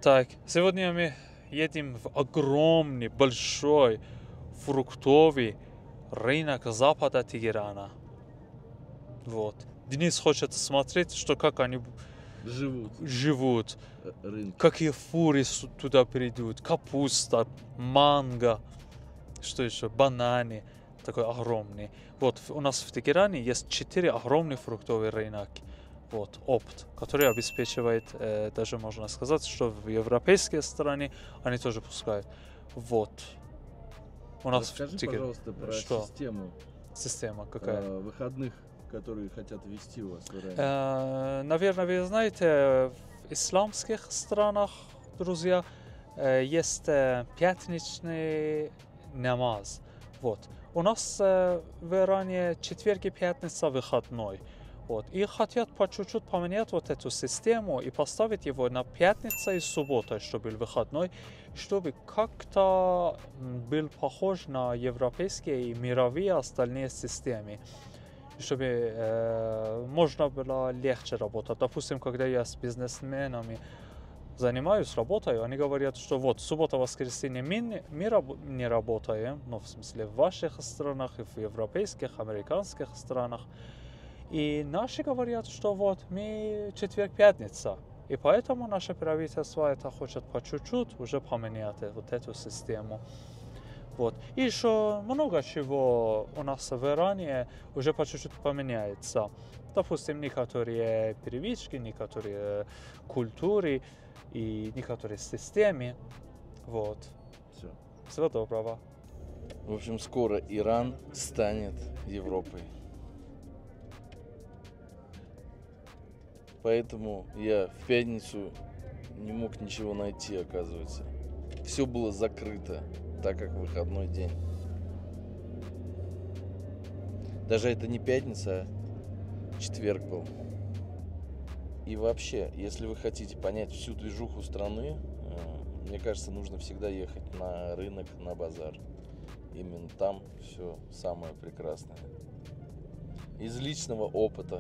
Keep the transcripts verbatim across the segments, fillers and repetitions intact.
Так, сегодня мы едем в огромный, большой фруктовый рынок запада Тегерана. Вот. Денис хочет смотреть, что как они живут. живут. Рынки. Какие фуры туда придут. Капуста, манго. Что еще? Бананы. Такой огромный. Вот у нас в Тегеране есть четыре огромных фруктовые рынки. Вот, опыт, который обеспечивает, э, даже можно сказать, что в европейские страны они тоже пускают. Вот. У нас Расскажи, в Тегеране. пожалуйста, про что? систему. Система какая? Э, выходных, которые хотят ввести у вас в Иране. Э, наверное, вы знаете, в исламских странах, друзья, э, есть э, пятничный намаз. Вот. У нас э, в Иране четверг и пятница выходной. Вот. И хотят по чуть-чуть поменять вот эту систему и поставить его на пятницу и субботу, чтобы был выходной, чтобы как-то был похож на европейские и мировые остальные системы. Чтобы э, можно было легче работать. Допустим, когда я с бизнесменами занимаюсь, работаю, они говорят, что вот суббота-воскресенье мы, мы раб, не работаем, ну, в смысле в ваших странах и в европейских, американских странах. И наши говорят, что вот мы четверг-пятница. И поэтому наше правительство это хочет по чуть-чуть уже поменять вот эту систему. Вот. И еще много чего у нас в Иране уже по чуть-чуть поменяется. Допустим, некоторые привычки, некоторые культуры и некоторые системы. Вот. Все. Всего доброго. В общем, скоро Иран станет Европой. Поэтому я в пятницу не мог ничего найти, оказывается. Все было закрыто, так как выходной день. Даже это не пятница, а четверг был. И вообще, если вы хотите понять всю движуху страны, мне кажется, нужно всегда ехать на рынок, на базар. Именно там все самое прекрасное. Из личного опыта.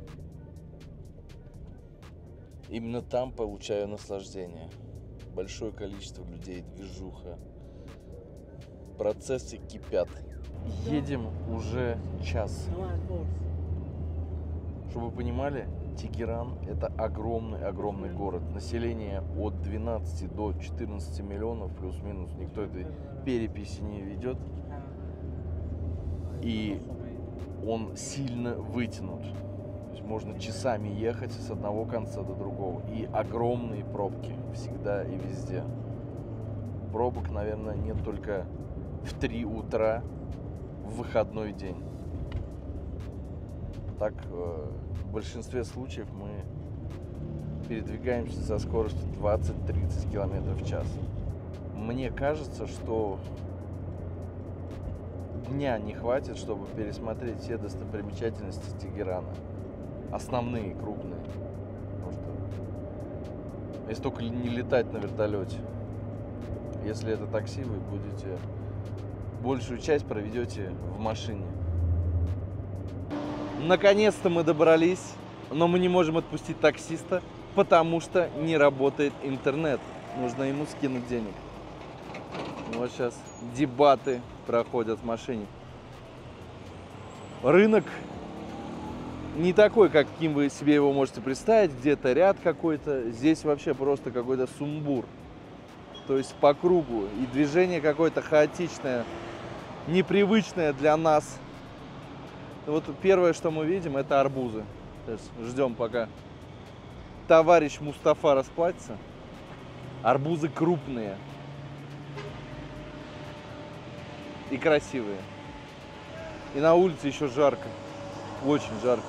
Именно там получаю наслаждение. Большое количество людей, движуха. Процессы кипят. Едем уже час. Чтобы вы понимали, Тегеран это огромный-огромный город. Население от двенадцати до четырнадцати миллионов, плюс-минус. Никто этой переписи не ведет. И он сильно вытянут. Можно часами ехать с одного конца до другого. И огромные пробки всегда и везде. Пробок, наверное, нет только в три утра в выходной день. Так, в большинстве случаев мы передвигаемся со скоростью двадцать-тридцать километров в час. Мне кажется, что дня не хватит, чтобы пересмотреть все достопримечательности Тегерана. Основные, крупные. Потому что если только не летать на вертолете. Если это такси, вы будете большую часть проведете в машине. Наконец-то мы добрались, но мы не можем отпустить таксиста, потому что не работает интернет. Нужно ему скинуть денег. Вот сейчас дебаты проходят в машине. Рынок не такой, каким вы себе его можете представить, где-то ряд какой-то, здесь вообще просто какой-то сумбур. То есть по кругу, и движение какое-то хаотичное, непривычное для нас. Вот первое, что мы видим, это арбузы. Сейчас ждем, пока товарищ Мустафа расплатится. Арбузы крупные и красивые. И на улице еще жарко, очень жарко.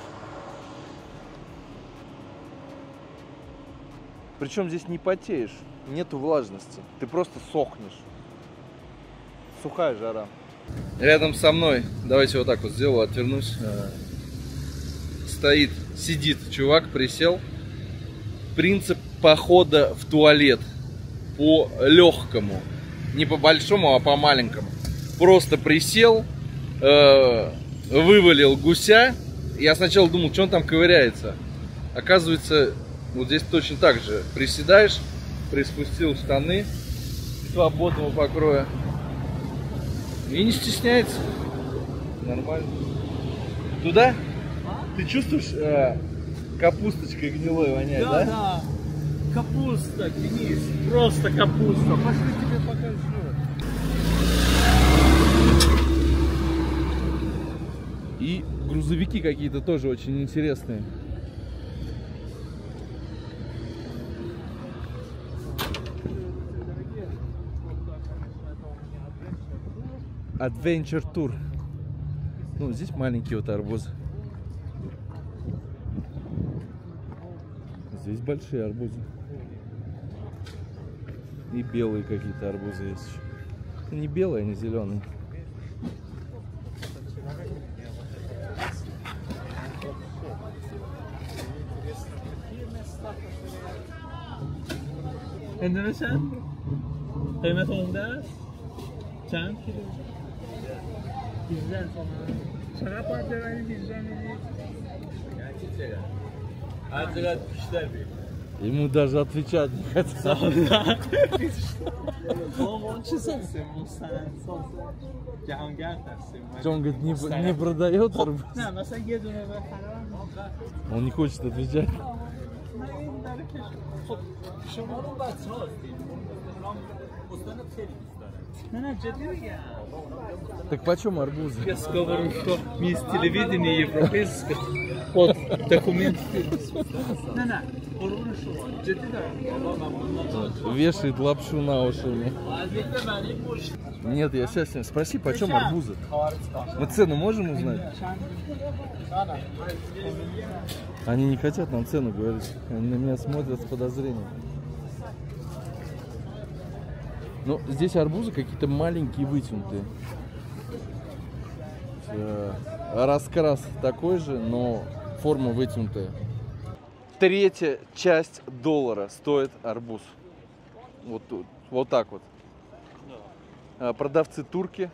Причем здесь не потеешь, нету влажности, ты просто сохнешь. Сухая жара. Рядом со мной, давайте вот так вот сделаю, отвернусь. Стоит, сидит чувак, присел. Принцип похода в туалет по легкому, не по большому, а по маленькому. Просто присел, вывалил гуся. Я сначала думал, что он там ковыряется. Оказывается, вот здесь точно так же. Приседаешь, приспустил штаны свободного покроя. И не стесняется. Нормально. Туда? Ты чувствуешь, э, капусточкой гнилой воняет, да? Да, да. Капуста, Денис, просто капуста. Пошли тебе покажу. И грузовики какие-то тоже очень интересные. Adventure Tour. Ну, здесь маленькие вот арбузы. Здесь большие арбузы. И белые какие-то арбузы есть еще. Не белые, они зеленые. Endonesian? Kıymet onda? Çan kilo? Bizden sonra. Şarap var devamlı bizden mi? Azıcık kişiler bir. Ему даже отвечать не хотят. Он говорит, не, не продает арбуз. Он не хочет отвечать. Так почем арбузы? Я говорю, что есть телевидение европейское под документ. Вешает лапшу на уши мне. Нет, я сейчас с ним. Спроси, почем арбузы? Мы цену можем узнать? Они не хотят нам цену говорить. Они на меня смотрят с подозрением. Ну, здесь арбузы какие-то маленькие, вытянутые. Раскрас такой же, но форма вытянутая. Третья часть доллара стоит арбуз. Вот тут, вот так вот. Продавцы турки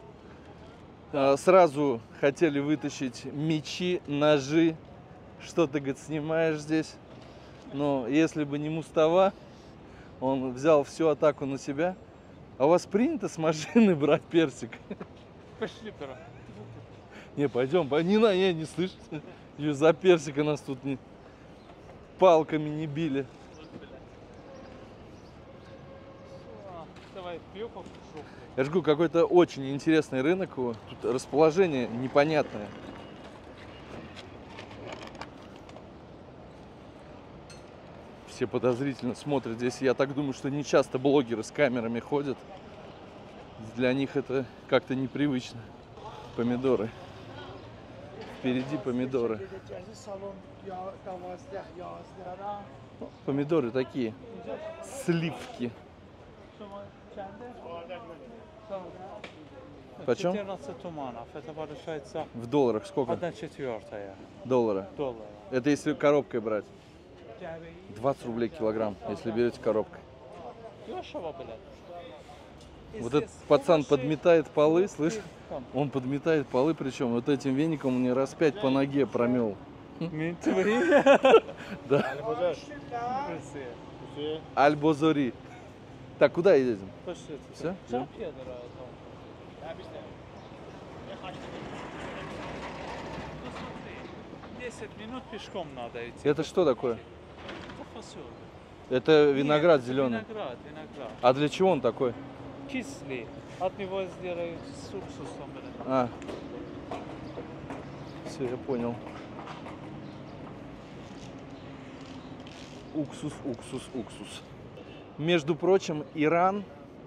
сразу хотели вытащить мечи, ножи. Что ты, говорит, снимаешь здесь? Но если бы не Мустава, он взял всю атаку на себя. А у вас принято с машины брать персик? Пошли, пора. Не, пойдем, не на, не, не слышь. За персика нас тут не палками не били. Давай, пью, я жгу, какой-то очень интересный рынок. Тут расположение непонятное. Все подозрительно смотрят здесь. Я так думаю, что не часто блогеры с камерами ходят. Для них это как-то непривычно. Помидоры. Впереди помидоры. Помидоры такие. Сливки. Почем? В долларах сколько? Доллара. Это если коробкой брать. двадцать рублей килограмм, если берете коробкой. Вот этот пацан подметает полы, слышь? Он подметает полы, причем вот этим веником мне раз пять по ноге промел. Да. Аль-Бозори. Так, куда едем? Все? десять минут пешком надо идти. Это что такое? Это фасоль. Это виноград Нет, зеленый. Виноград, виноград. А для чего он такой? Кислый. От него сделают с уксусом. А. Все, я понял. Уксус, уксус, уксус. Между прочим, Иран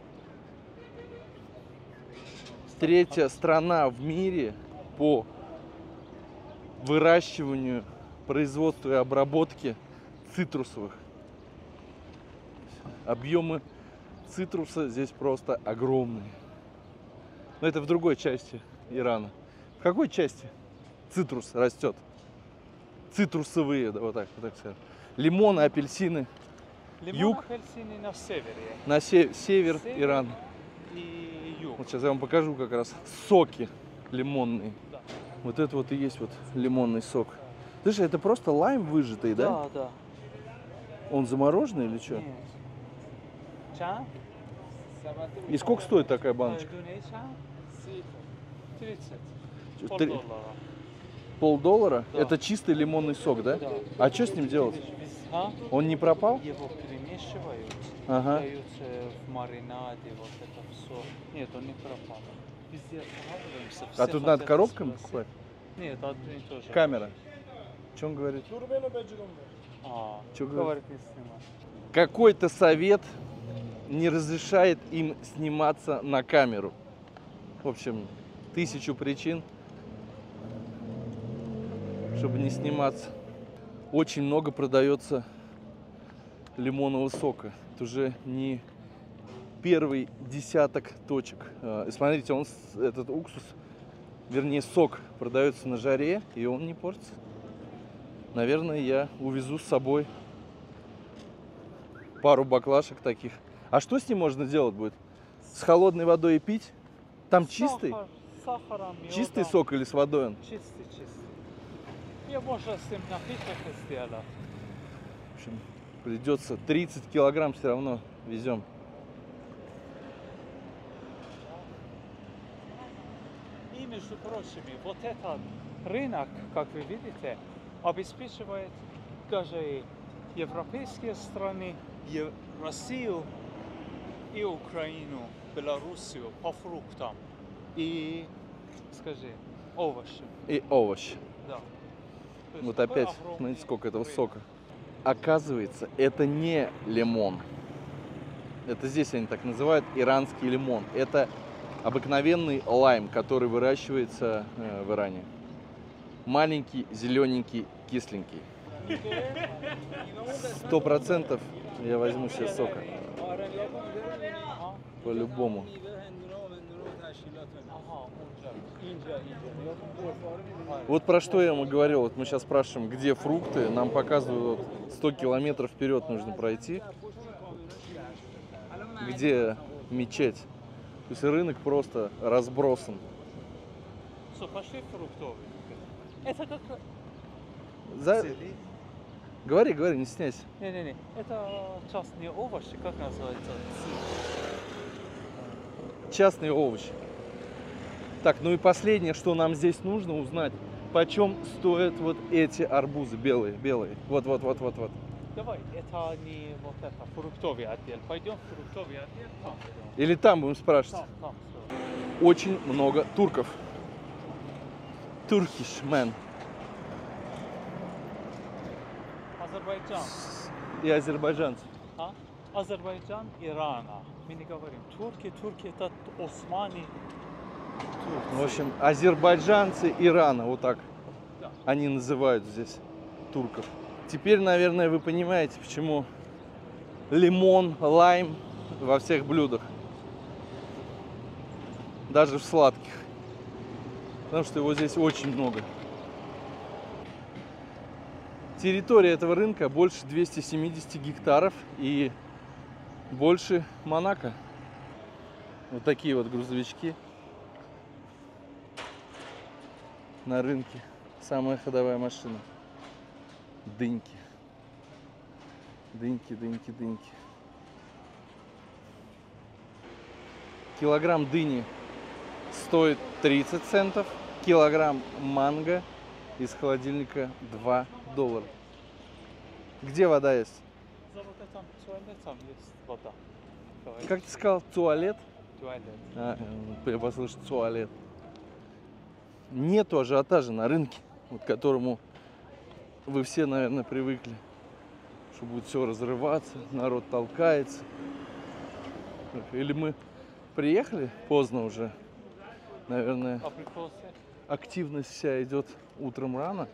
третья страна в мире по выращиванию, производству и обработке цитрусовых. Объемы цитруса здесь просто огромные. Но это в другой части Ирана. В какой части цитрус растет? Цитрусовые, да, вот так, вот так сказать. Лимоны, апельсины. Лимон, юг. апельсины на севере. На се север, север Ирана. И юг. Вот сейчас я вам покажу как раз соки лимонные. Да. Вот это вот и есть вот лимонный сок. Слушай, это просто лайм выжатый, да? Да, да. Он замороженный или что? Нет. Ча? И сколько стоит такая баночка? тридцать. Три- Полдоллара. Полдоллара? Да. Это чистый лимонный сок, да? Да. А что с ним делать? А? Он не пропал? Его перемешивают, Ага. дают э, в маринаде, вот это все. Нет, он не пропал. Везде останавливаемся. А все тут надо хотят коробками спросить. покупать? Нет, одни и то же. Камера. Что он говорит? А, Чё говорит, не снимай. Какой-то совет не разрешает им сниматься на камеру. В общем, тысячу причин, чтобы не сниматься. Очень много продается лимонного сока. Это уже не первый десяток точек. Э, Смотрите, он, с- этот уксус, вернее сок, продается на жаре, и он не портится. Наверное, я увезу с собой пару баклашек таких. А что с ним можно делать будет? С холодной водой и пить? Там чистый? Сахар, сахаром, Чистый йодом. сок или с водой он? Чистый, чистый. И можно с ним напиток сделать. В общем, придется тридцать килограмм все равно везем. И, между прочим, вот этот рынок, как вы видите, обеспечивает даже европейские страны, Е- Россию и Украину, Белоруссию по фруктам и, скажи, овощам. И овощи. Да. То есть Вот такой опять, огромный смотрите, сколько этого рынок. сока. Оказывается, это не лимон. Это здесь они так называют иранский лимон. Это обыкновенный лайм, который выращивается э, в Иране. Маленький, зелененький, кисленький. Сто процентов я возьму себе сока. По-любому. Ага, Вот про что я ему говорил. Вот мы сейчас спрашиваем, где фрукты. Нам показывают, вот сто километров вперед нужно пройти. Где мечеть. То есть рынок просто разбросан. Что, пошли фруктовый. Это как... За... цели. Говори, говори, не стесняйся. Не-не-не, это сейчас не овощи, как называется? Частные овощи. Так, ну и последнее, что нам здесь нужно узнать. Почем стоят вот эти арбузы белые, белые? Вот, вот, вот, вот, вот. Давай, это не вот это, фруктовый отдел. Пойдем в фруктовый отдел, там. Или там будем спрашивать. Там, там. всё. Очень много турков. Turkish man. Азербайджан. И азербайджанцев. А? Азербайджан, Ирана. Мы не говорим турки, турки это Османи. В общем, азербайджанцы Ирана, вот так Да. они называют здесь турков. Теперь, наверное, вы понимаете, почему лимон, лайм во всех блюдах. Даже в сладких. Потому что его здесь очень много. Территория этого рынка больше двухсот семидесяти гектаров и больше Монако. Вот такие вот грузовички на рынке. Самая ходовая машина. Дыньки. Дыньки, дыньки, дыньки. Килограмм дыни стоит тридцать центов. Килограмм манго из холодильника два доллара. Где вода есть? За вот этим туалетом есть вода. Давай. Как ты сказал, туалет? Туалет. А, я послышал туалет. Нету ажиотажа на рынке, вот к которому вы все, наверное, привыкли, что будет все разрываться, народ толкается. Или мы приехали поздно уже, наверное, Абрикосы. активность вся идет утром рано.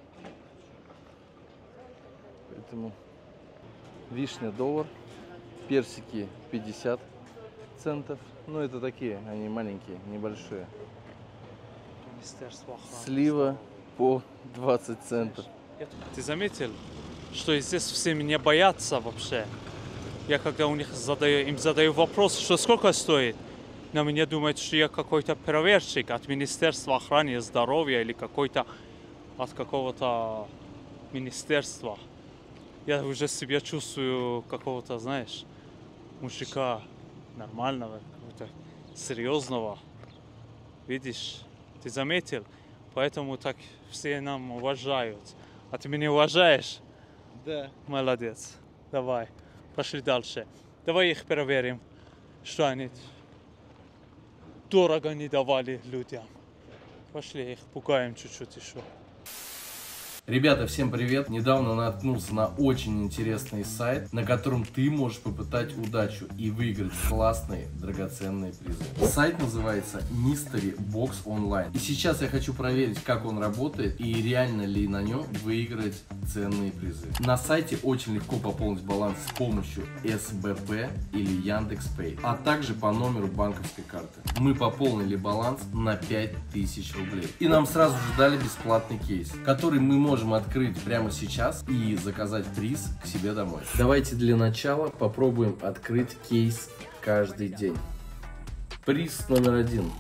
Поэтому вишня доллар, персики пятьдесят центов. Ну, это такие, они маленькие, небольшие. Министерство охраны. Слива по двадцать центов. Ты заметил, что здесь все меня боятся вообще? Я когда у них задаю, им задаю вопрос, что сколько стоит, на меня думают, что я какой-то проверщик от Министерства охраны здоровья или какой-то от какого-то министерства. Я уже себя чувствую какого-то, знаешь, мужика нормального, какого-то серьезного. Видишь, ты заметил? Поэтому так все нам уважают. А ты меня уважаешь? Да. Молодец. Давай, пошли дальше. Давай их проверим, что они дорого не давали людям. Пошли их пугаем чуть-чуть еще. Ребята, всем привет! Недавно наткнулся на очень интересный сайт, на котором ты можешь попытать удачу и выиграть классные драгоценные призы. Сайт называется Mystery Box Online. И сейчас я хочу проверить, как он работает и реально ли на нем выиграть ценные призы. На сайте очень легко пополнить баланс с помощью эс бэ пэ или Яндекс.Пэй, а также по номеру банковской карты. Мы пополнили баланс на пять тысяч рублей. И нам сразу же дали бесплатный кейс, который мы можем открыть прямо сейчас и заказать приз к себе домой. Давайте для начала попробуем открыть кейс каждый день. Приз номер один.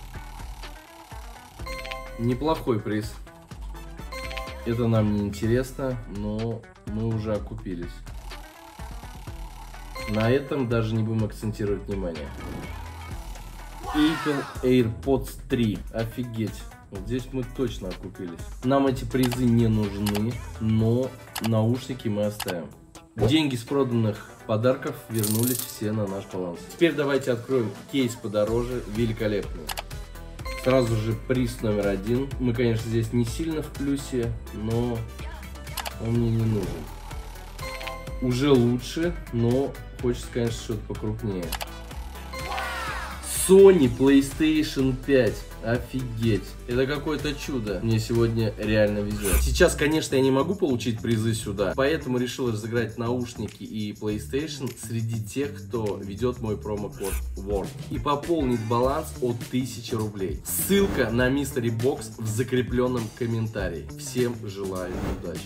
Неплохой приз. Это нам не интересно, но мы уже окупились. На этом даже не будем акцентировать внимание. Apple AirPods три. Офигеть. Вот здесь мы точно окупились. Нам эти призы не нужны, но наушники мы оставим. Деньги с проданных подарков вернулись все на наш баланс. Теперь давайте откроем кейс подороже, великолепный. Сразу же приз номер один. Мы, конечно, здесь не сильно в плюсе, но он мне не нужен. Уже лучше, но хочется, конечно, что-то покрупнее. Sony PlayStation пять. Офигеть. Это какое-то чудо. Мне сегодня реально везет. Сейчас, конечно, я не могу получить призы сюда, поэтому решил разыграть наушники и PlayStation среди тех, кто ведет мой промокод ворд. И пополнить баланс от тысячи рублей. Ссылка на Mystery Box в закрепленном комментарии. Всем желаю удачи.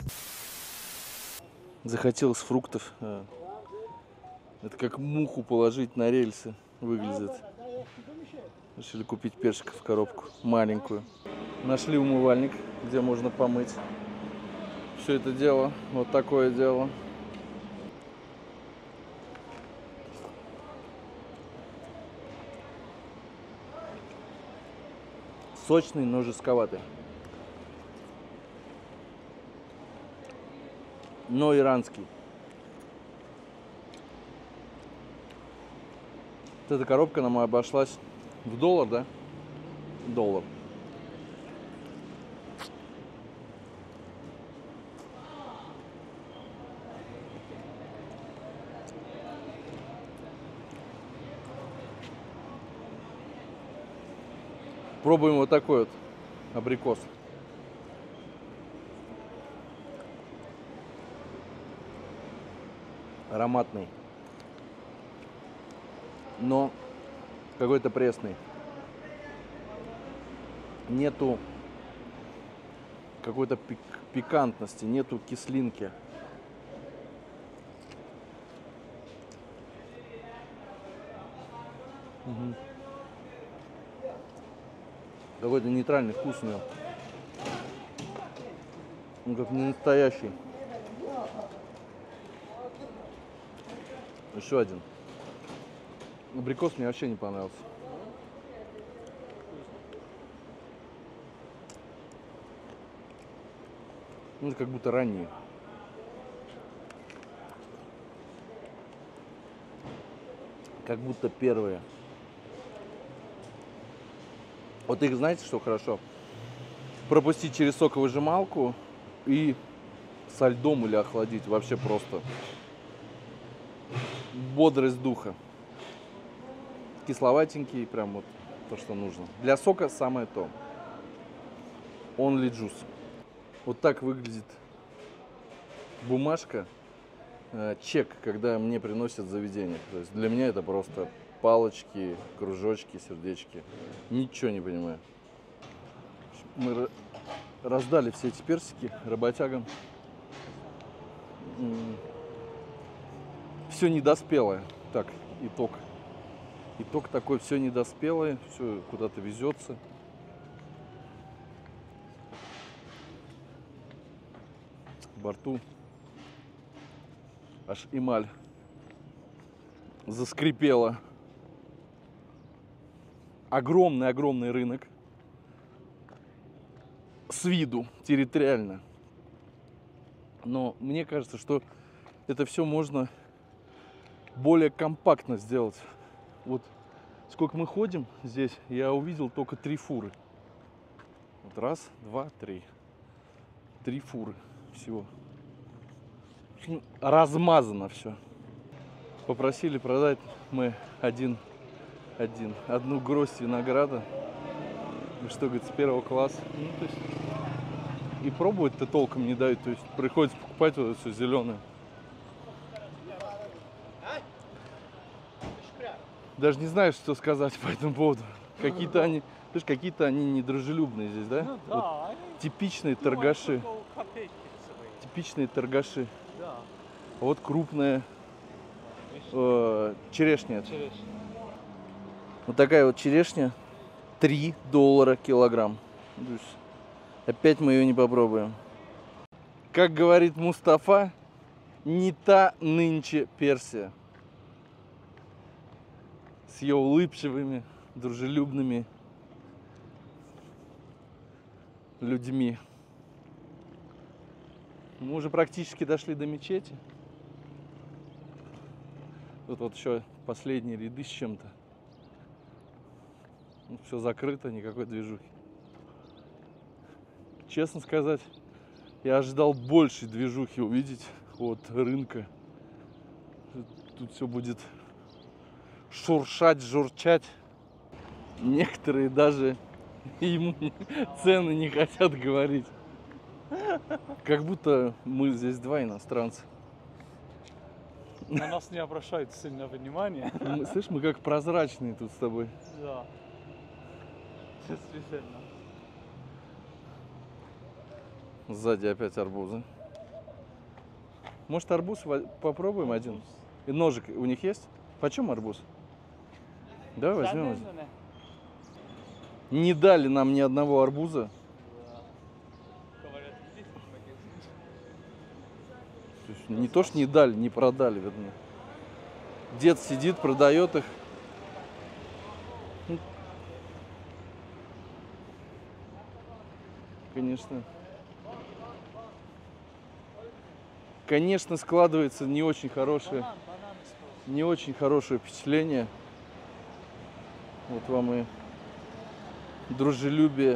Захотелось фруктов. Это как муху положить на рельсы выглядит. Решили купить персиков в коробку, маленькую. Нашли умывальник, где можно помыть все это дело. Вот такое дело. Сочный, но жестковатый. Но иранский. Вот эта коробка нам обошлась в доллар, да? Доллар. Пробуем вот такой вот абрикос. Ароматный. Но какой-то пресный. Нету какой-то пик пикантности, нету кислинки. Угу. Какой-то нейтральный вкус у него. Он как не настоящий. Еще один. Абрикос мне вообще не понравился. Ну, это как будто ранние. Как будто первые. Вот их, знаете, что хорошо? Пропустить через соковыжималку и со льдом или охладить. Вообще просто бодрость духа. Кисловатенький, прям вот то, что нужно. Для сока самое то. Only juice. Вот так выглядит бумажка, э, чек, когда мне приносят заведение. То есть для меня это просто палочки, кружочки, сердечки. Ничего не понимаю. Мы раздали все эти персики работягам. Все недоспелое. Так, итог. Итог такой, все недоспелое, все куда-то везется. В борту аж эмаль заскрипело. Огромный-огромный рынок. С виду, территориально. Но мне кажется, что это все можно более компактно сделать. Вот сколько мы ходим здесь, я увидел только три фуры. Вот раз, два, три. Три фуры всего. Размазано все. Попросили продать мы один, один, одну гроздь винограда. Что, говорит, с первого класса. Ну, то есть, и пробовать-то толком не дают. То есть приходится покупать вот это все зеленое. Даже не знаю, что сказать по этому поводу. Какие-то они, знаешь, какие-то они недружелюбные здесь, да? Ну, да, Вот они типичные торгаши. Типичные торгаши. Да. А вот крупная э, черешня. Черешня. Вот такая вот черешня. три доллара килограмм. То есть, опять мы ее не попробуем. Как говорит Мустафа, не та нынче Персия. С ее улыбчивыми, дружелюбными людьми. Мы уже практически дошли до мечети. Тут вот еще последние ряды с чем-то. Все закрыто, никакой движухи. Честно сказать, я ожидал большей движухи увидеть от рынка. Тут все будет шуршать, журчать. Некоторые даже ему цены не хотят говорить. Как будто мы здесь два иностранца. На нас не обращают сильно внимания. Мы, слышь, мы как прозрачные тут с тобой. Да. Действительно. Сзади опять арбузы. Может, арбуз попробуем один? И ножик у них есть? Почем арбуз? Давай возьмем один. Не дали нам ни одного арбуза. То есть не то, что не дали, не продали, видно. Дед сидит, продает их. Конечно. Конечно, складывается не очень хорошее, не очень хорошее впечатление. Вот вам и дружелюбие.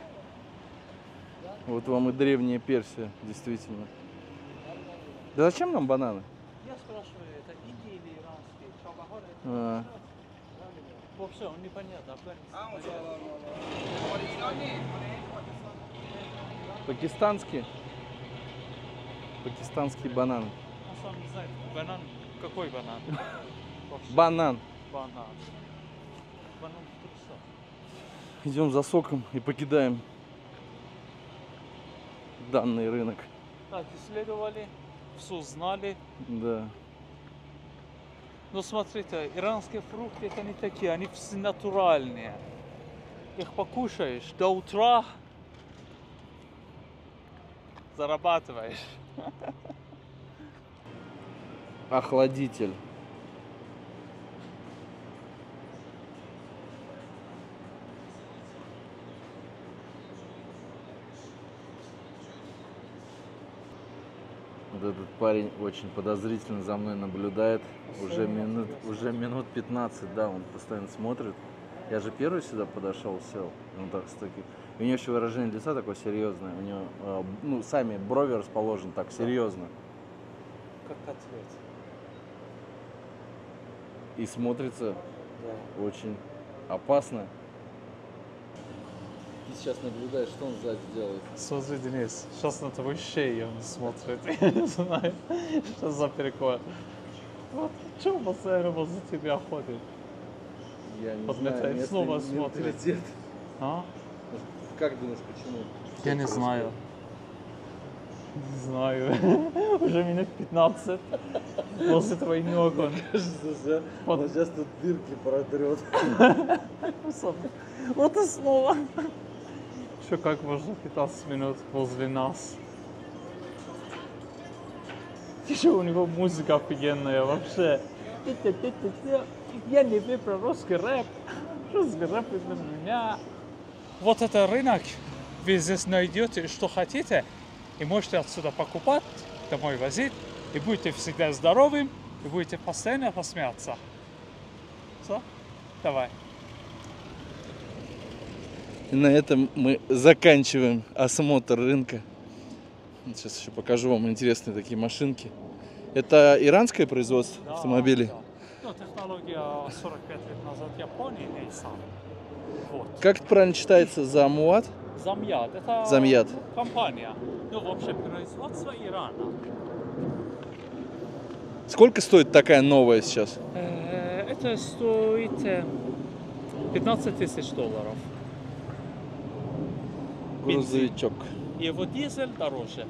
Вот вам и древняя Персия, действительно. Да зачем нам бананы? Я спрашиваю, это индии или иранские? Чабахор это? А, Вообще, он непонятно. пакистанские. Пакистанские бананы. Он сам не знает, банан, какой банан? Вообще. Банан. Банан. Банан вкуса. Идем за соком и покидаем данный рынок. Так, исследовали, все знали. Да. Но смотрите, иранские фрукты это не такие, они все натуральные. Их покушаешь до утра, зарабатываешь. Охладитель. Вот этот парень очень подозрительно за мной наблюдает. Уже минут, уже минут пятнадцать, да, он постоянно смотрит. Я же первый сюда подошел, сел. Он так с таким. У него еще выражение лица такое серьезное. У него, э, ну, сами брови расположены так серьезно. Как ответ. И смотрится Да. очень опасно. Ты сейчас наблюдаешь, что он сзади делает. Смотри, Денис, сейчас на твою шею он смотрит. Я не знаю, что за прикол. Вот, что он постоянно возле тебя ходит? Я не Подметает, знаю, местный снова смотрит. менталитет. А? Как думаешь, почему? Я не знаю. Не знаю. Уже минут пятнадцать. Возле твоих ног он. Кажется, Под- он сейчас тут дырки протрет. Вот и снова. Что, как можно пятнадцать минут возле нас? Еще у него музыка офигенная вообще. Я не выбрал русский рэп. Русский рэп из меня. Вот это рынок. Вы здесь найдете, что хотите, и можете отсюда покупать, домой возить, и будете всегда здоровым, и будете постоянно посмеяться. Все? Давай. И на этом мы заканчиваем осмотр рынка. Сейчас еще покажу вам интересные такие машинки. Это иранское производство Да, автомобилей? Да. Ну, технология сорок пять лет назад Японии, Nissan. Вот. Как это правильно читается? Замуат? Замьят. Это Замьят. компания. Ну, вообще, производство Ирана. Сколько стоит такая новая сейчас? Э, Это стоит э, пятнадцать тысяч долларов. Грузовичок. И его дизель дороже.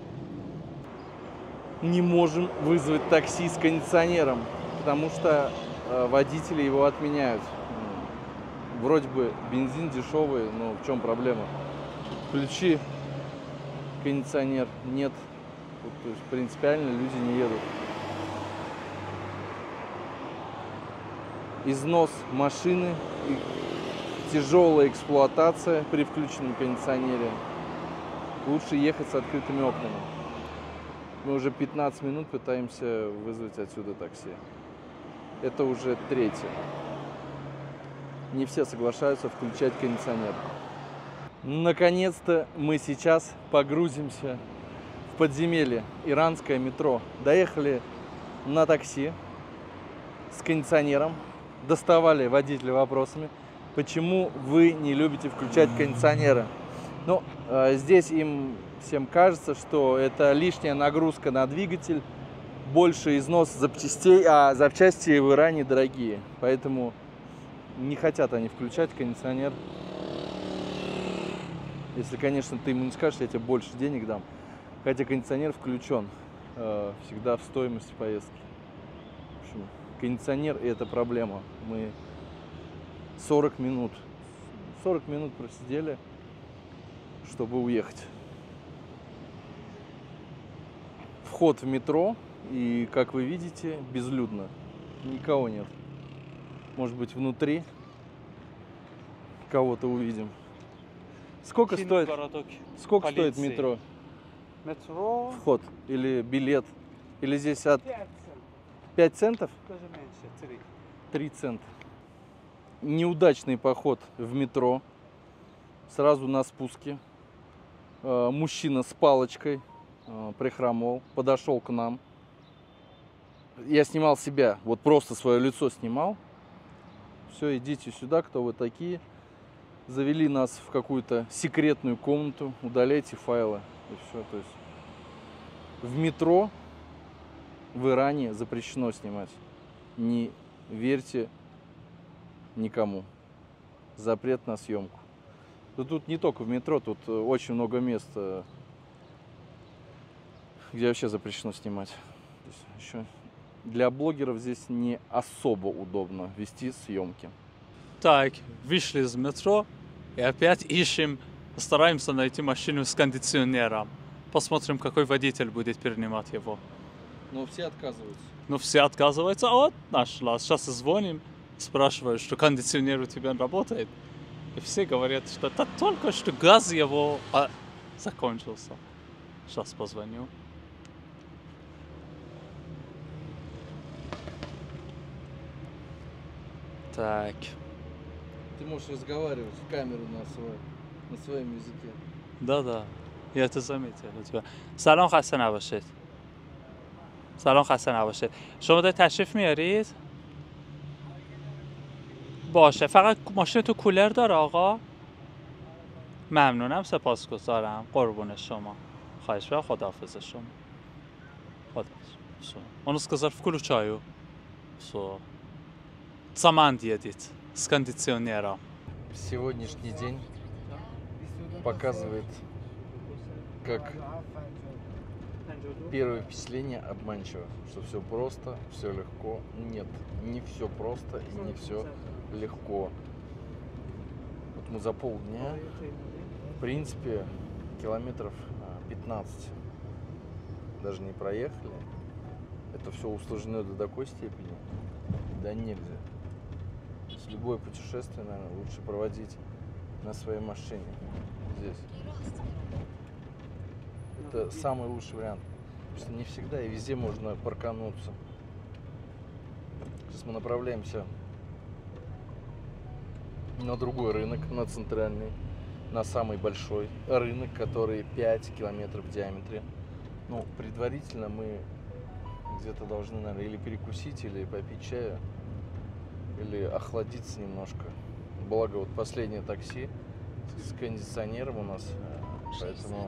Не можем вызвать такси с кондиционером, потому что э, водители его отменяют. М, Вроде бы бензин дешевый, но в чем проблема? Включи кондиционер, нет. Вот, то есть принципиально люди не едут. Износ машины, и тяжелая эксплуатация при включенном кондиционере. Лучше ехать с открытыми окнами. Мы уже пятнадцать минут пытаемся вызвать отсюда такси. Это уже третье. Не все соглашаются включать кондиционер. Наконец-то мы сейчас погрузимся в подземелье. Иранское метро. Доехали на такси с кондиционером. Доставали водителя вопросами, почему вы не любите включать кондиционеры. Ну, э, здесь им всем кажется, что это лишняя нагрузка на двигатель, больше износ запчастей, а запчасти в Иране дорогие. Поэтому не хотят они включать кондиционер. Если, конечно, ты ему не скажешь, я тебе больше денег дам. Хотя кондиционер включен э, всегда в стоимости поездки. В общем, кондиционер — это проблема. Мы сорок минут, сорок минут просидели, чтобы уехать. Вход в метро, и, как вы видите, безлюдно. Никого нет. Может быть, внутри кого-то увидим. Сколько Хин стоит, городок сколько стоит полиции. метро? Метро Вход или билет? Или здесь от пять, пять центов? даже меньше, три. три цента. Неудачный поход в метро. Сразу на спуске. Э, Мужчина с палочкой э, прихрамывал, подошел к нам. Я снимал себя, вот просто свое лицо снимал. Все, идите сюда, кто вы такие. Завели нас в какую-то секретную комнату, удаляйте файлы. И все, то есть в метро в Иране запрещено снимать. Не верьте никому. Запрет на съемку. Но тут не только в метро, тут очень много мест, где вообще запрещено снимать. То есть еще для блогеров здесь не особо удобно вести съемки. Так, вышли из метро и опять ищем, стараемся найти машину с кондиционером. Посмотрим, какой водитель будет принимать его. Но все отказываются. Ну, все отказываются, а вот нашла. Сейчас звоним, спрашиваю, что кондиционер у тебя работает. И все говорят, что это только что газ его а, закончился. Сейчас позвоню. Так. Ты можешь разговаривать в камеру на, свой, на своем языке. Да-да, я это заметил у тебя. سلام خسته نباشید. سلام خسته نباشید. شما دارید تشریف میارید؟ باشه، فقط ماشین تو کولر داره آقا؟ ممنونم، سپاسگزارم. قربون شما. خواهش می‌کنم، خداحافظ شما. خداحافظ. Всё. Он сказал, включаю. Всё. Саман едет с кондиционером. Сегодняшний день показывает, как первое впечатление обманчиво, что все просто, все легко. Нет, не все просто и не все легко. Вот мы за полдня, в принципе, километров пятнадцать даже не проехали. Это все усложнено до такой степени, да нельзя. То есть любое путешествие, наверное, лучше проводить на своей машине здесь. Это самый лучший вариант. Потому что не всегда и везде можно паркануться. Сейчас мы направляемся на другой рынок, на центральный, на самый большой рынок, который пять километров в диаметре. Ну, предварительно мы где-то должны, наверное, или перекусить, или попить чаю, или охладиться немножко. Благо, вот последнее такси с кондиционером у нас, поэтому...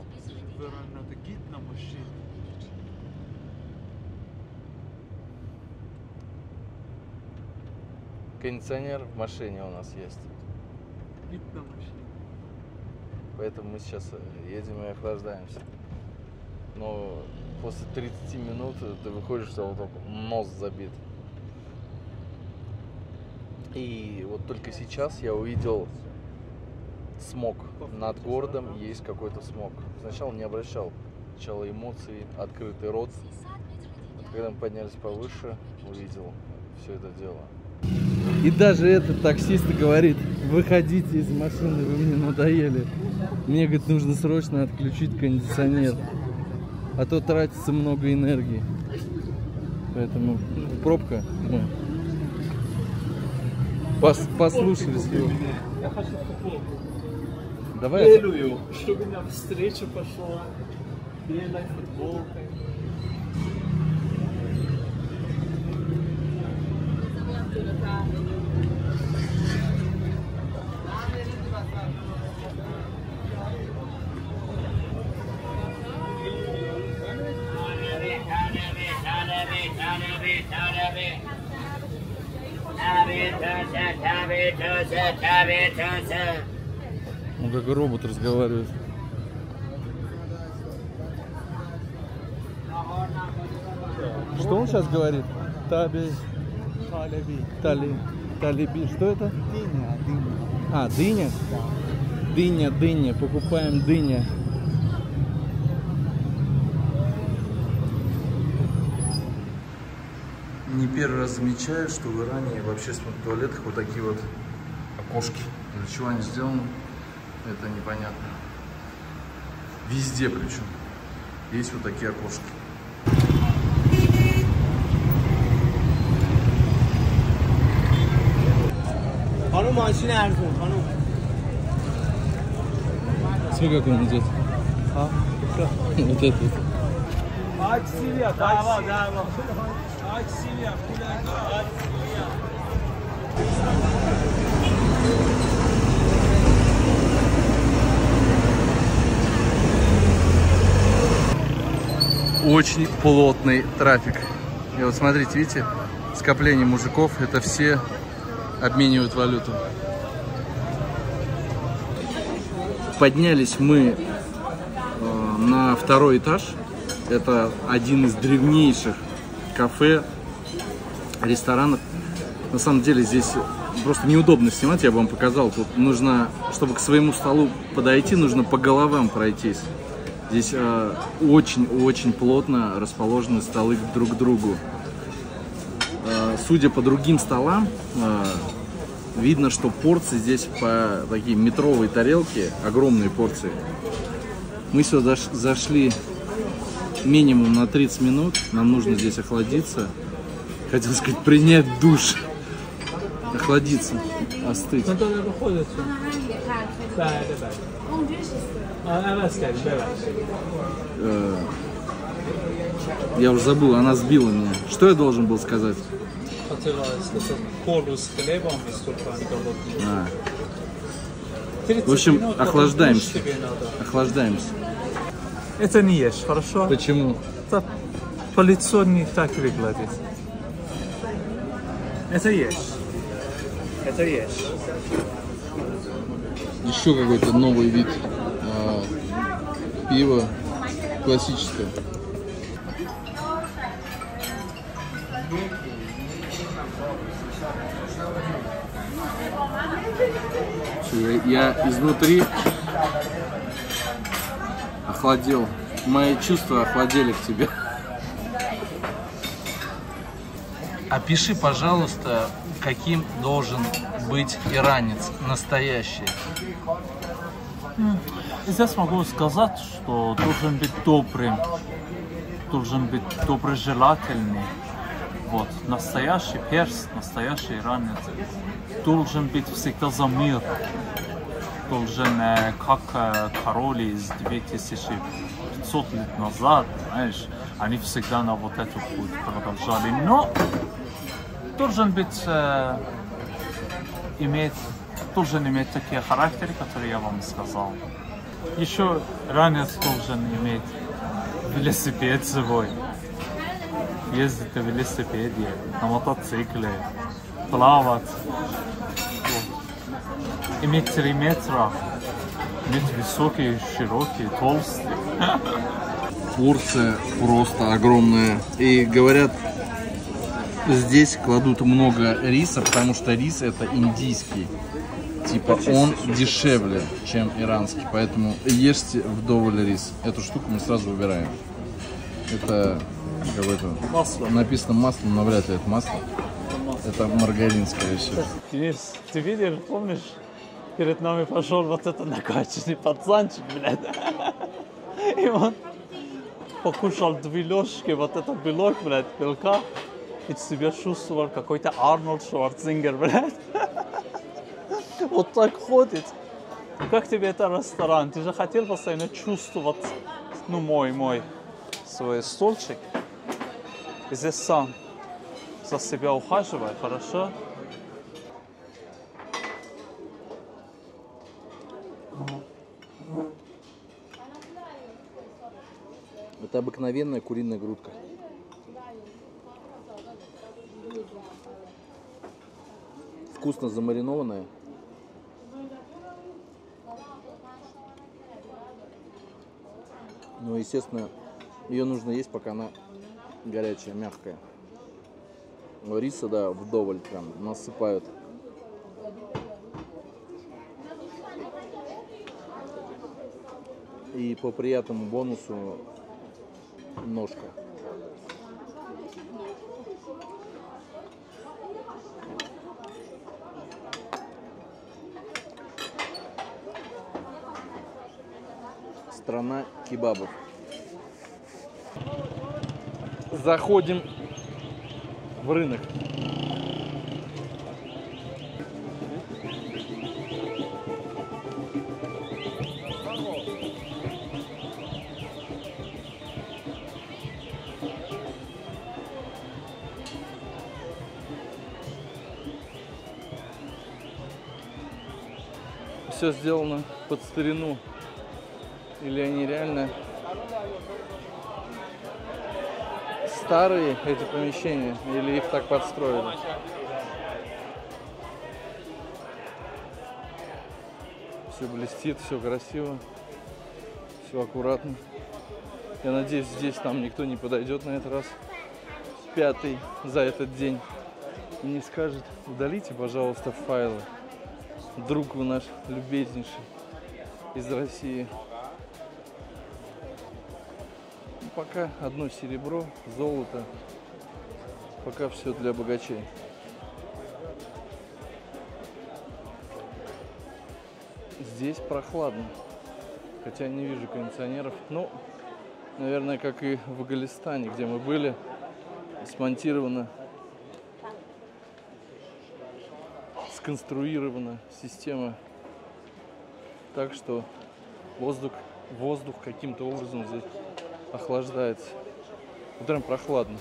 Кондиционер в машине у нас есть. Поэтому мы сейчас едем и охлаждаемся. Но после тридцати минут ты выходишь, все вот так, нос забит. И вот только сейчас я увидел смог. Над городом есть какой-то смог. Сначала не обращал. Сначала эмоции, открытый рот. Вот когда мы поднялись повыше, увидел все это дело. И даже этот таксист говорит: выходите из машины, вы мне надоели. Мне, говорит, нужно срочно отключить кондиционер, а то тратится много энергии. Поэтому пробка. Мы Пос, послушались его. Я хочу футбол. Давай. Верую, чтобы на встречу пошел. Белый футбол. Он как робот разговаривает. Что он сейчас говорит? Таби. Талеби. Тали. Талиби. Что это? Дыня, дыня. А, дыня? Дыня, дыня. Покупаем дыня. Не первый раз замечаю, что в Иране в общественных туалетах вот такие вот окошки. Для чего они сделаны, это непонятно. Везде причем. Есть вот такие окошки. Смотри, как он идет. А? Вот это вот. Аксилия, дава, дава. Аксилия, куляга. Очень плотный трафик. И вот смотрите, видите, скопление мужиков, это все обменивают валюту. Поднялись мы э, на второй этаж. Это один из древнейших кафе, ресторанов. На самом деле здесь просто неудобно снимать, я бы вам показал. Тут нужно, чтобы к своему столу подойти, нужно по головам пройтись. Здесь очень-очень э, плотно расположены столы друг к другу. Э, судя по другим столам, э, видно, что порции здесь по такие метровые тарелки, огромные порции. Мы сюда зашли минимум на тридцать минут. Нам нужно здесь охладиться. Хотел сказать, принять душ. Охладиться, остыть. Я уже забыл, она сбила меня. Что я должен был сказать? А. В общем, охлаждаемся. Охлаждаемся. Это не ешь, хорошо? Почему? Это по лицу не так выглядит. Это ешь. Это ешь. Еще какой-то новый вид а, пива классическое. Я изнутри охладел. Мои чувства охладели к тебе. Опиши, пожалуйста, каким должен быть иранец настоящий. Здесь могу сказать, что должен быть добрым, должен быть доброжелательный. Вот, настоящий перс, настоящий иранец должен быть всегда за мир. Должен, как короли из две тысячи пятьсот лет назад, знаешь, они всегда на вот этот путь продолжали. Но должен быть, э, иметь, должен иметь такие характеры, которые я вам сказал. Еще иранец должен иметь велосипед свой, ездить на велосипеде, на мотоцикле, плавать. Иметь три метра, иметь высокие, широкие, толстые. Порция просто огромная. И говорят, здесь кладут много риса, потому что рис это индийский. Типа он дешевле, чем иранский. Поэтому ешьте вдоволь рис. Эту штуку мы сразу выбираем. Это какое-то Масло. написано масло, но вряд ли это масло. Это маргарин, скорее всего. Денис, ты видел, помнишь, перед нами пошел вот этот накачанный пацанчик, блядь. И он покушал две ложки вот этот белок, блядь, белка. И себя чувствовал какой-то Арнольд Шварценеггер, блядь. Вот так ходит. Как тебе это ресторан? Ты же хотел постоянно чувствовать, ну, мой, мой, свой стульчик. И здесь сам за себя ухаживай, хорошо? Это обыкновенная куриная грудка. Вкусно замаринованная. Но, естественно, ее нужно есть, пока она горячая, мягкая. Но риса, да, вдоволь прям насыпают. И по приятному бонусу ножка. Страна кебабов. Заходим в рынок. Все сделано под старину. Или они реально старые, эти помещения, или их так подстроили. Все блестит, все красиво, все аккуратно. Я надеюсь, здесь нам никто не подойдет на этот раз, пятый за этот день, и не скажет: удалите, пожалуйста, файлы. Друг вы наш любезнейший из России. Пока одно серебро, золото, пока все для богачей. Здесь прохладно, хотя не вижу кондиционеров. Ну, наверное, как и в Афганистане, где мы были, смонтирована, сконструирована система так, что воздух, воздух каким-то образом здесь охлаждается. Прям прохладно.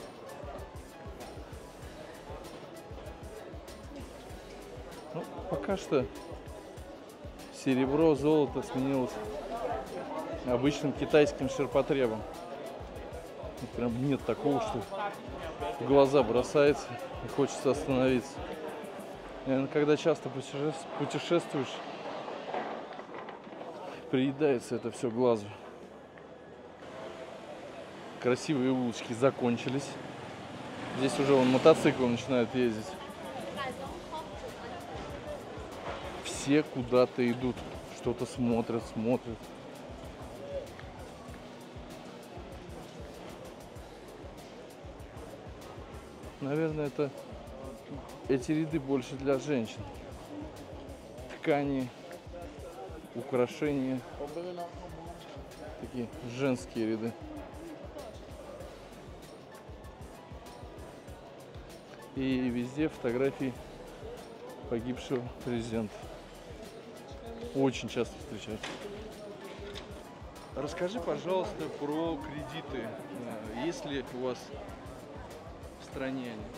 Ну, пока что серебро, золото сменилось обычным китайским ширпотребом. Прям нет такого, что в глаза бросается и хочется остановиться. Наверное, когда часто путешествуешь, приедается это все глазу. Красивые улочки закончились. Здесь уже вон мотоциклы начинают ездить. Все куда-то идут, что-то смотрят, смотрят. Наверное, это эти ряды больше для женщин. Ткани, украшения. Такие женские ряды. И везде фотографии погибшего президента. Очень часто встречаются. Расскажи, пожалуйста, про кредиты. Есть ли у вас в стране они?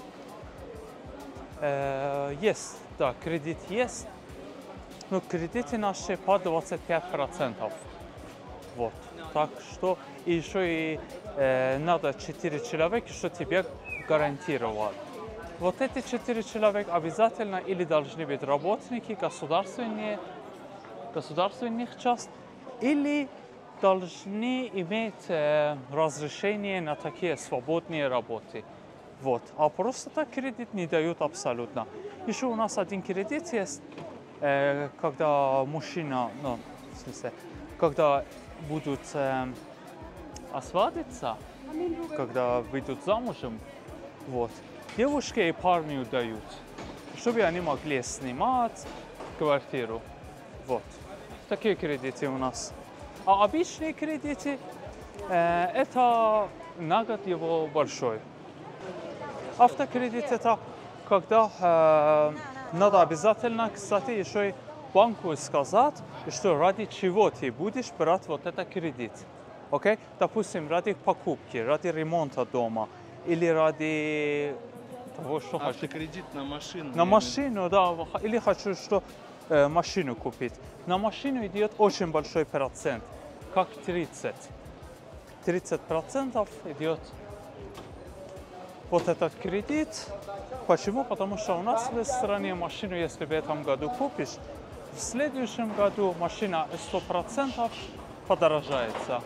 Э, Есть, да, кредит есть. Но кредиты наши по двадцать пять процентов. Вот. Так что и еще и э, надо четыре человека, что тебе гарантировал. Вот эти четыре человека обязательно или должны быть работники государственные, государственных часть, или должны иметь э, разрешение на такие свободные работы. Вот. А просто так кредит не дают абсолютно. Еще у нас один кредит есть, э, когда мужчина, ну, в смысле, когда будут э, освадиться, когда выйдут замужем, вот, девушке и парню дают, чтобы они могли снимать квартиру. Вот. Такие кредиты у нас. А обычные кредиты, э, это на год его большой. Автокредит это когда э, надо обязательно, кстати, еще и банку сказать, что ради чего ты будешь брать вот этот кредит. Окей? Допустим, ради покупки, ради ремонта дома или ради того, что хочу. Автокредит на машину. На машину, да, или хочу, что э, машину купить. На машину идет очень большой процент, как тридцать. тридцать процентов идет вот этот кредит. Почему? Потому что у нас в стране машину, если в этом году купишь, в следующем году машина сто процентов подорожается.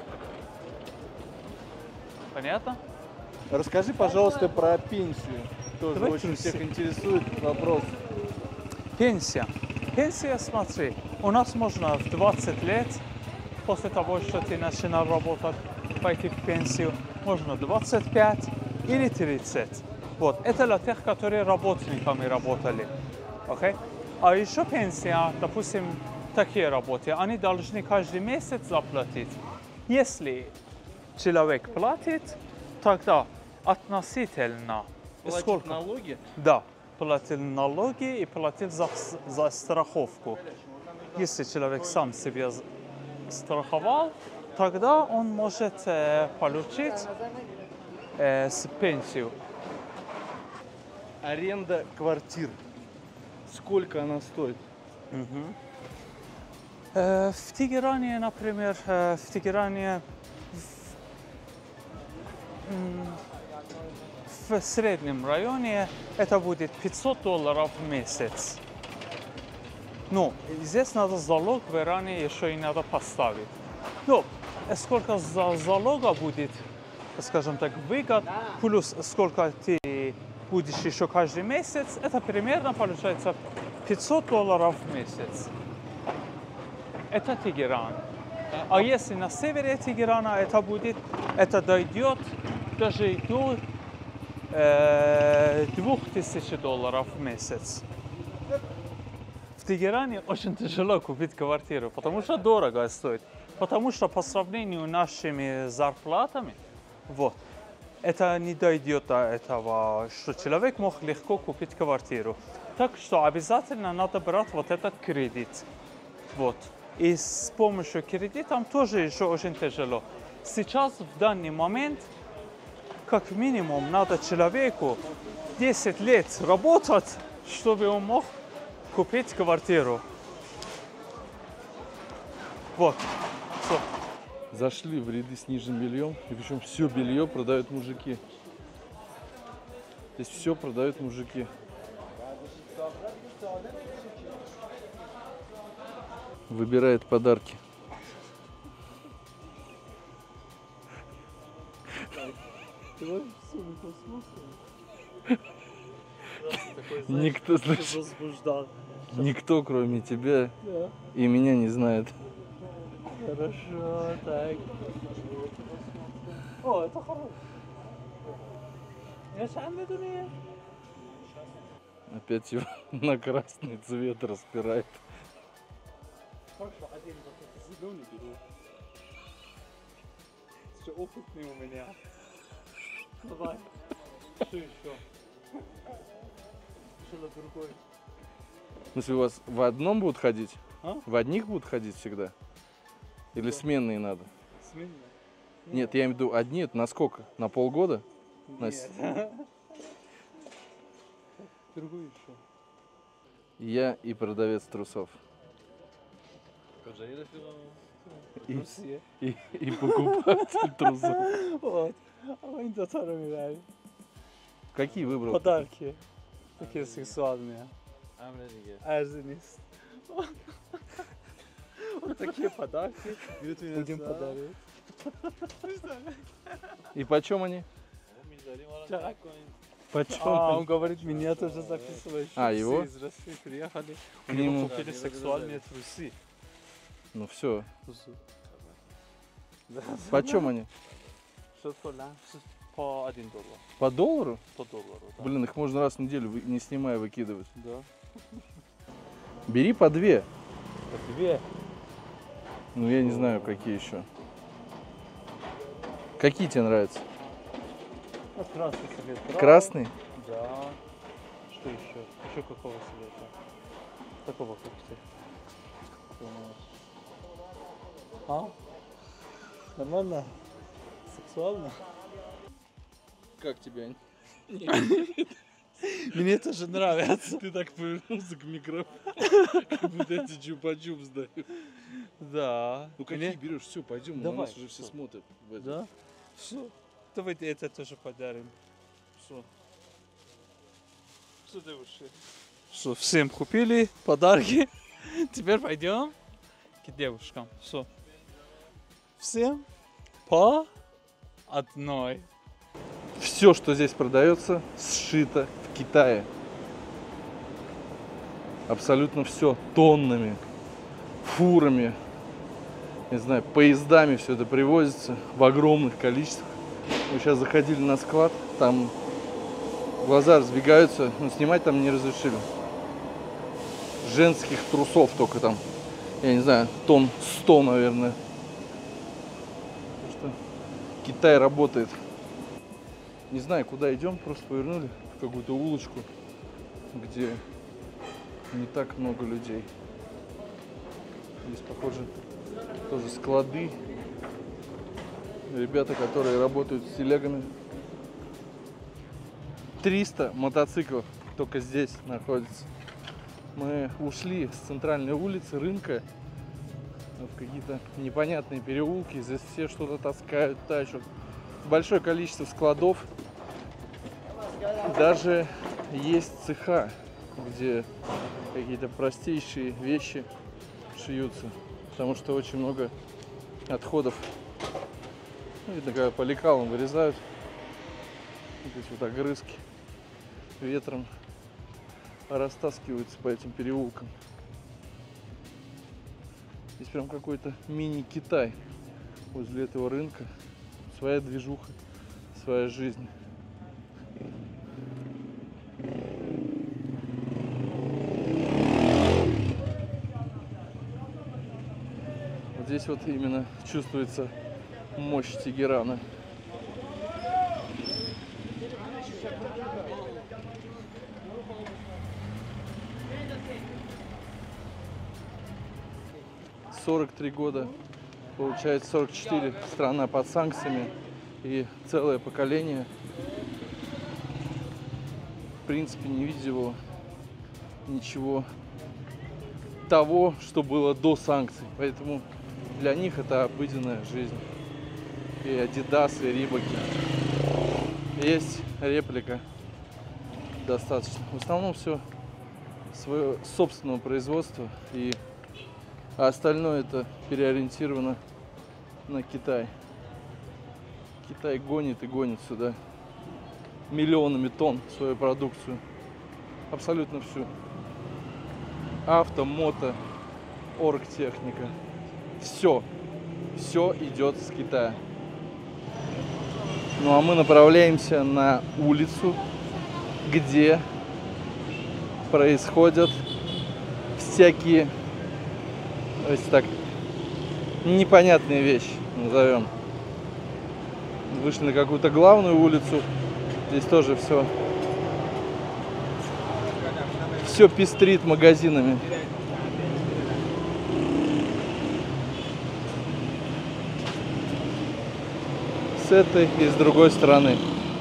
Понятно? Расскажи, пожалуйста, про пенсию. Тоже Давай очень пенсию. всех интересует вопрос. Пенсия. Пенсия, смотри, у нас можно в двадцать лет, после того, что ты начинал работать, пойти в пенсию, можно двадцать пять или тридцать. Вот, это для тех, которые работниками работали. Okay? А еще пенсия, допустим, такие работы, они должны каждый месяц заплатить. Если человек платит, тогда относительно Платить налоги? Да, платил налоги и платил за, за страховку. Если человек сам себя страховал, тогда он может э, получить э, с пенсию. Аренда квартир. Сколько она стоит? Мгм. Э, в Тегеране, например, э, в Тегеране в, м, в среднем районе это будет пятьсот долларов в месяц. Ну, здесь надо залог в Иране еще и надо поставить. Ну, сколько за залога будет, скажем так, выгод, плюс сколько ты будешь еще каждый месяц, это примерно получается пятьсот долларов в месяц. Это Тегеран. А если на севере Тегерана, это будет, это дойдет даже до э, двух тысяч долларов в месяц. В Тегеране очень тяжело купить квартиру, потому что дорого стоит. Потому что по сравнению с нашими зарплатами, вот, это не дойдет до этого, что человек мог легко купить квартиру. Так что обязательно надо брать вот этот кредит. Вот. И с помощью кредита тоже еще очень тяжело. Сейчас, в данный момент, как минимум, надо человеку десять лет работать, чтобы он мог купить квартиру. Вот. Все. Зашли в ряды с нижним бельем, и причем все белье продают мужики. Здесь все продают мужики. Выбирает подарки. Никто, слушай, никто, кроме тебя и меня, не знает. Хорошо, так. О, это хорошо. Я сам веду, Опять его на красный цвет распирает. Все опытный у меня. Давай. Что еще? Что-то другое. В смысле, у вас в одном будут ходить? А? В одних будут ходить всегда? Или Да. сменные надо? Сменно? Нет, я имею в виду одни, это на сколько? На полгода? На с- Нет. Другое еще. Я и продавец трусов. И, Россия. и, и покупатель трусов. Вот. А мы не татарами. Какие выбрал? Подарки. Такие сексуальные. Эрзинист. Вот такие подарки будем подарить. И почем они? Так. Почем? А, он говорит, меня тоже записывает. А, Все его? из России приехали. К У него нему. купили сексуальные трусы. Ну все. Да. Почем они? Что-то по один доллар. По доллару? По доллару, да. Блин, их можно раз в неделю, вы- не снимая, выкидывать. Да. Бери по две. По две. Ну я не знаю, какие еще. Какие тебе нравятся? А красный цвет. брал. Красный? Да. Что еще? Еще какого цвета? Такого купите. А? Нормально? Сексуально? Как тебе они? Мне тоже нравится. Ты так повернулся к микрофону, как будто эти чупа-чупс дают. Да. Ну какие Мне- берешь? Все, пойдем, на Давай, нас уже все всё. смотрят. в это. Да? Что? Давайте это тоже подарим. Что? Что девушки? Что, всем купили подарки? Теперь пойдем к девушкам. Что? Всем по одной. Все, что здесь продается, сшито в Китае. Абсолютно все. Тоннами, фурами, не знаю, поездами все это привозится в огромных количествах. Мы сейчас заходили на склад, там глаза разбегаются, но снимать там не разрешили. Женских трусов только там, я не знаю, тонн сто, наверное. Потому что Китай работает. Не знаю, куда идем, просто повернули в какую-то улочку, где не так много людей. Здесь, похоже, тоже склады. Ребята, которые работают с телегами. триста мотоциклов только здесь находится. Мы ушли с центральной улицы, рынка, в какие-то непонятные переулки. Здесь все что-то таскают, тащат. Большое количество складов. Даже есть цеха, где какие-то простейшие вещи шьются. Потому что очень много отходов. Ну, видно, когда по лекалам вырезают. Вот эти вот огрызки ветром растаскиваются по этим переулкам. Здесь прям какой-то мини-Китай возле этого рынка. Своя движуха, своя жизнь. Вот здесь вот именно чувствуется мощь Тегерана. сорок три года, получается сорок четыре, страна под санкциями и целое поколение в принципе не видело ничего того, что было до санкций, поэтому для них это обыденная жизнь. И Adidas, и Рибаки. Есть реплика достаточно. В основном все свое собственного производства, и а остальное это переориентировано на Китай. Китай гонит и гонит сюда миллионами тонн свою продукцию. Абсолютно всю. Авто, мото, оргтехника. Все. Все идет с Китая. Ну а мы направляемся на улицу, где происходят всякие, то есть так, непонятные вещи, назовем. Вышли на какую-то главную улицу, здесь тоже все, все пестрит магазинами. С этой и с другой стороны.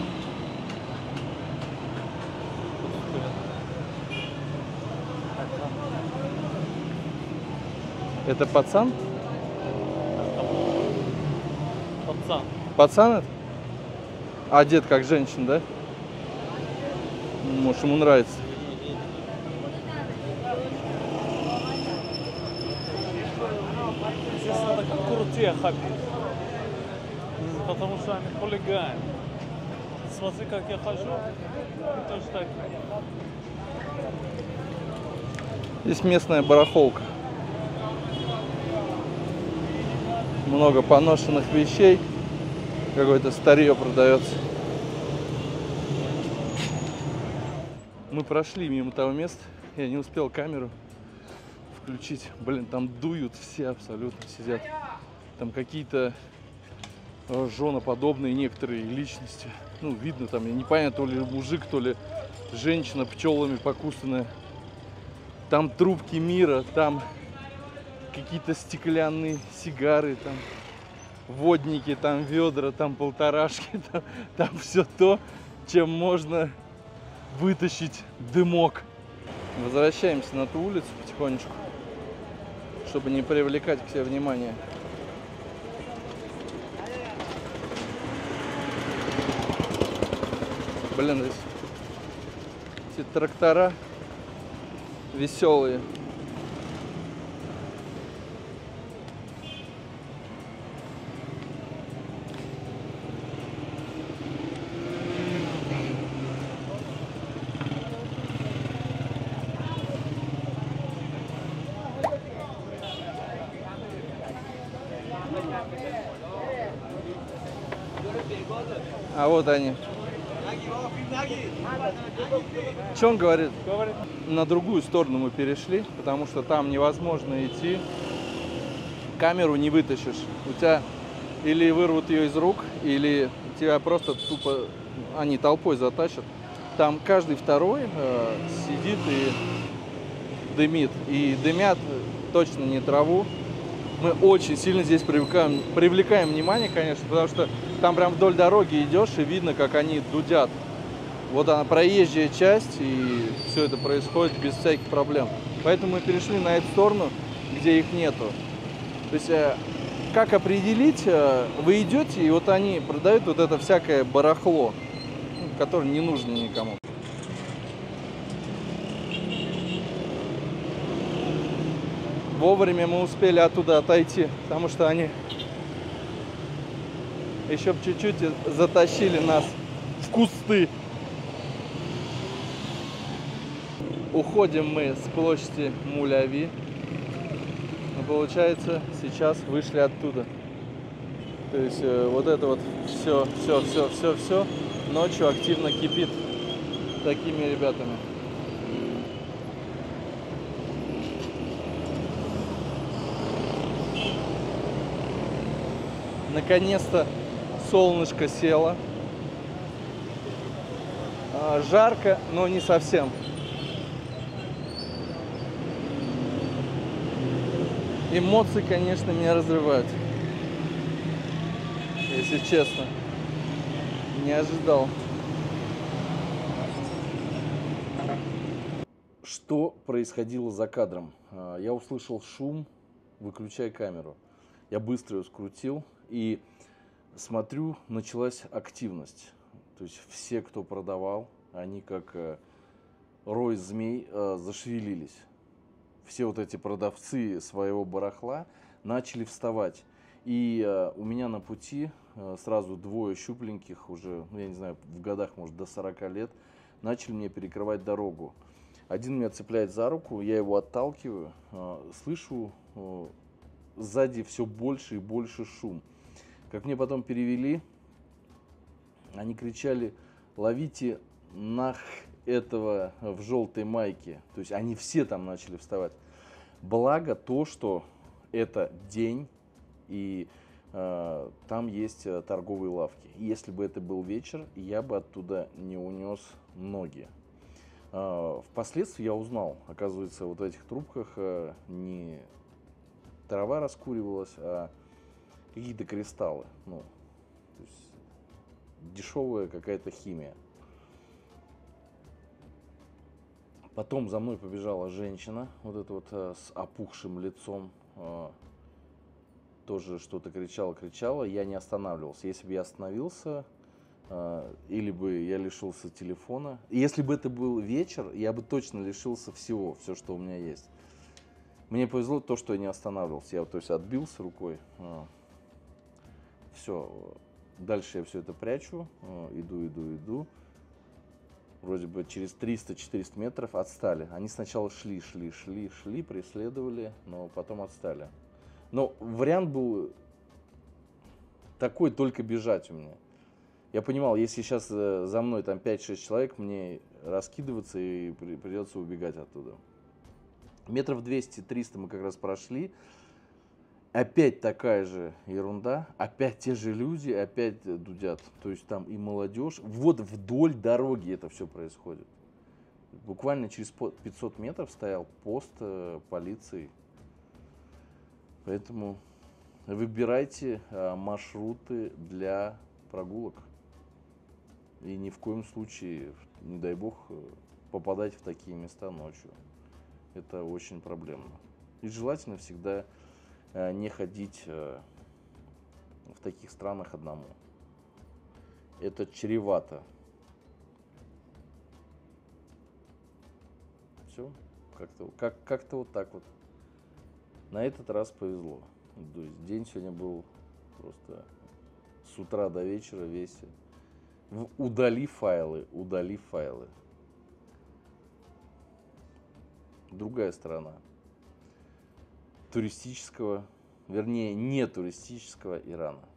Это пацан? Пацан. Пацан это? Одет как женщина, да? Может, ему нравится. Здесь надо как крутее ходить. Потому что они хулиганы. Смотри, как я хожу. И тоже так. Здесь местная барахолка. Много поношенных вещей. Какое-то старье продается. Мы прошли мимо того места. Я не успел камеру включить. Блин, там дуют все абсолютно, сидят. Там какие-то женоподобные некоторые личности. Ну, видно там, я не понятно, то ли мужик, то ли женщина пчелами покусанная. Там трубки мира, там какие-то стеклянные сигары, там водники, там ведра, там полторашки, там, там все то, чем можно вытащить дымок. Возвращаемся на ту улицу потихонечку, чтобы не привлекать к себе внимания. Блин, здесь эти трактора веселые. А вот они. Что он говорит? Говорит. На другую сторону мы перешли, потому что там невозможно идти. Камеру не вытащишь. У тебя или вырвут ее из рук, или тебя просто тупо они толпой затащат. Там каждый второй э, сидит и дымит. И дымят точно не траву. Мы очень сильно здесь привлекаем, привлекаем внимание, конечно, потому что там прям вдоль дороги идешь и видно, как они дудят. Вот она, проезжая часть, и все это происходит без всяких проблем. Поэтому мы перешли на эту сторону, где их нету. То есть, как определить, вы идете, и вот они продают вот это всякое барахло, которое не нужно никому. Вовремя мы успели оттуда отойти, потому что они еще чуть-чуть затащили нас в кусты. Уходим мы с площади Муляви. Но получается, сейчас вышли оттуда. То есть э, вот это вот все, все, все, все, все ночью активно кипит такими ребятами. Наконец-то солнышко село. А, жарко, но не совсем. Эмоции, конечно, меня разрывают. Если честно. Не ожидал. Что происходило за кадром? Я услышал шум, выключай камеру. Я быстро ее скрутил и смотрю, началась активность. То есть все, кто продавал, они как рой змей зашевелились. Все вот эти продавцы своего барахла начали вставать. И э, у меня на пути э, сразу двое щупленьких, уже, ну, я не знаю, в годах, может, до сорока лет, начали мне перекрывать дорогу. Один меня цепляет за руку, я его отталкиваю, э, слышу э, сзади все больше и больше шум. Как мне потом перевели, они кричали: ловите нах этого в желтой майке. То есть они все там начали вставать. Благо то, что это день, и э, там есть торговые лавки. Если бы это был вечер, я бы оттуда не унес ноги. Э, впоследствии я узнал, оказывается, вот в этих трубках э, не трава раскуривалась, а какие-то кристаллы. Ну, то есть дешевая какая-то химия. Потом за мной побежала женщина, вот эта вот э, с опухшим лицом, э, тоже что-то кричала, кричала. Я не останавливался. Если бы я остановился, э, или бы я лишился телефона. Если бы это был вечер, я бы точно лишился всего, все, что у меня есть. Мне повезло то, что я не останавливался. Я, то есть, отбился рукой. Э, все. Дальше я все это прячу, э, иду, иду, иду. Вроде бы через триста-четыреста метров отстали. Они сначала шли, шли, шли, шли, преследовали, но потом отстали. Но вариант был такой, только бежать у меня. Я понимал, если сейчас за мной там пять-шесть человек, мне раскидываться и придется убегать оттуда. Метров двести-триста мы как раз прошли. Опять такая же ерунда, опять те же люди, опять дудят. То есть там и молодежь. Вот вдоль дороги это все происходит. Буквально через пятьсот метров стоял пост полиции. Поэтому выбирайте маршруты для прогулок. И ни в коем случае, не дай бог, попадать в такие места ночью. Это очень проблемно. И желательно всегда не ходить в таких странах одному. Это чревато. Все, как-то как, как-то вот так вот. На этот раз повезло. То есть день сегодня был просто с утра до вечера весь. Удали файлы, удали файлы. Другая сторона туристического, вернее, не туристического Ирана.